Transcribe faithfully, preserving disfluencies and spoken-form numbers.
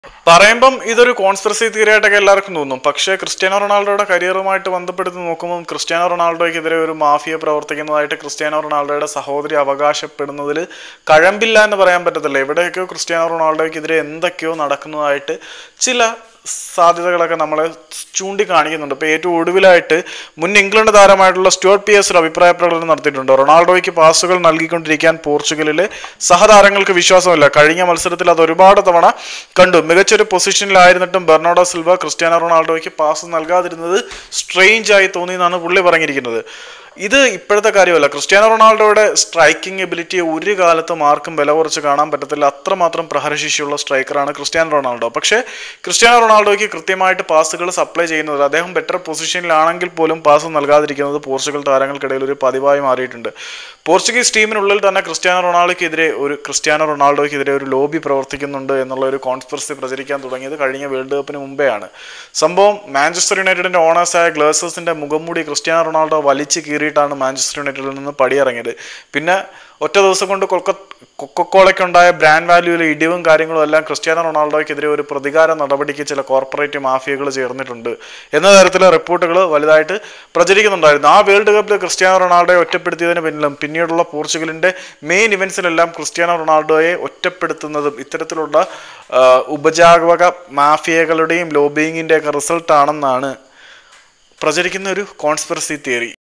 പറയുമ്പം ഇതൊരു conspiracy theory ആയിട്ടൊക്കെ എല്ലാവർക്കും തോന്നും. പക്ഷേ ക്രിസ്ത്യാനോ റൊണാൾഡോയുടെ കരിയറുമായിട്ട് ബന്ധപ്പെടുത്തി നോക്കുമ്പോൾ ക്രിസ്ത്യാനോ റൊണാൾഡോയ്ക്കെതിരെ ഒരു മാഫിയ പ്രവർത്തിക്കുന്നതായിട്ട് ക്രിസ്ത്യാനോ റൊണാൾഡോയുടെ സഹോദരി അവകാശപ്പെടുന്നതിൽ കഴമ്പില്ല എന്ന് പറയാൻ പറ്റത്തില്ല. എവിടെയൊക്കെയോ ക്രിസ്ത്യാനോ റൊണാൾഡോയ്ക്കെതിരെ എന്തൊക്കെയോ നടക്കുന്നതായിട്ട് ചില സാധ്യതകളൊക്കെ നമ്മളെ ചൂണ്ടിക്കാണിക്കുന്നുണ്ട്. ഇപ്പോൾ ഏറ്റവും ഒടുവിലായിട്ട് മുൻ ഇംഗ്ലണ്ട് താരമായിട്ടുള്ള സ്റ്റുവർട്ട് പിയേഴ്സ് ഒരു അഭിപ്രായ പ്രകടനം നടത്തിയിട്ടുണ്ട്. റൊണാൾഡോയ്ക്ക് പാസുകൾ നൽകിക്കൊണ്ടിരിക്കാൻ പോർച്ചുഗലിലെ സഹതാരങ്ങൾക്ക് വിശ്വാസമില്ല. കഴിഞ്ഞ മത്സരത്തിൽ അത് ഒരുപാട് തവണ കണ്ടു. മികച്ചൊരു പൊസിഷനിലായിരുന്നിട്ടും ബെർണാഡോ സിൽവ ക്രിസ്ത്യാനോ റൊണാൾഡോയ്ക്ക് പാസ് നൽകാതിരുന്നത് സ്ട്രെയിഞ്ച് ആയി തോന്നി എന്നാണ് പുള്ളി പറഞ്ഞിരിക്കുന്നത്. ഇത് ഇപ്പോഴത്തെ കാര്യമല്ല. ക്രിസ്ത്യാനോ റൊണാൾഡോയുടെ സ്ട്രൈക്കിംഗ് എബിലിറ്റിയെ ഒരു കാലത്തും ആർക്കും വില കുറച്ച് കാണാൻ പറ്റത്തില്ല. അത്രമാത്രം പ്രഹരശേഷിയുള്ള സ്ട്രൈക്കറാണ് ക്രിസ്ത്യാനോ റൊണാൾഡോ. പക്ഷേ ക്രിസ്ത്യാനോ റൊണാൾഡോയ്ക്ക് കൃത്യമായിട്ട് പാസുകൾ സപ്ലൈ ചെയ്യുന്നത്, അദ്ദേഹം ബെറ്റർ പൊസിഷനിലാണെങ്കിൽ പോലും പാസ് നൽകാതിരിക്കുന്നത് പോർച്ചുഗൽ താരങ്ങൾക്കിടയിൽ ഒരു പതിവായി മാറിയിട്ടുണ്ട്. പോർച്ചുഗീസ് ടീമിനുള്ളിൽ തന്നെ ക്രിസ്ത്യാനോ റൊണാൾഡോയ്ക്കെതിരെ ഒരു ക്രിസ്ത്യാനോ റൊണാൾഡോയ്ക്കെതിരെ ഒരു ലോബി പ്രവർത്തിക്കുന്നുണ്ട് എന്നുള്ള ഒരു കോൺസ്പിറസി പ്രചരിക്കാൻ തുടങ്ങിയത് കഴിഞ്ഞ വേൾഡ് കപ്പിന് മുമ്പെയാണ്. സംഭവം മാഞ്ചസ്റ്റർ യുണൈറ്റഡിന്റെ ഓണേഴ്സായ ഗ്ലേസേഴ്സിന്റെ മുഖംമൂടി ക്രിസ്ത്യാനോ റൊണാൾഡോ വലിച്ചു കീറിയിട്ടാണ് മാഞ്ചസ്റ്റർ യുണൈറ്റഡിൽ നിന്ന് പടിയിറങ്ങിയത്. പിന്നെ ഒറ്റ ദിവസം കൊണ്ട് കൊൽക്ക കൊക്കക്കോളയ്ക്കുണ്ടായ ബ്രാൻഡ് വാല്യൂവിലെ ഇടിവും കാര്യങ്ങളും എല്ലാം ക്രിസ്ത്യാനോ റൊണാൾഡോയ്ക്കെതിരെ ഒരു പ്രതികാര നടപടിക്ക് ചില കോർപ്പറേറ്റ് മാഫിയകൾ ചേർന്നിട്ടുണ്ട് എന്ന തരത്തിലെ റിപ്പോർട്ടുകൾ വലുതായിട്ട് പ്രചരിക്കുന്നുണ്ടായിരുന്നു. ആ വേൾഡ് കപ്പിൽ ക്രിസ്ത്യാനോ റൊണാൾഡോയെ ഒറ്റപ്പെടുത്തിയതിന് പിന്നിലും പിന്നീടുള്ള പോർച്ചുഗലിന്റെ മെയിൻ ഇവന്റ്സിലെല്ലാം ക്രിസ്ത്യാനോ റൊണാൾഡോയെ ഒറ്റപ്പെടുത്തുന്നതും ഇത്തരത്തിലുള്ള ഉപജാപക മാഫിയകളുടെയും ലോബിയിങ്ങിൻ്റെയൊക്കെ റിസൾട്ടാണെന്നാണ് പ്രചരിക്കുന്ന ഒരു കോൺസ്പിറസി തിയറി.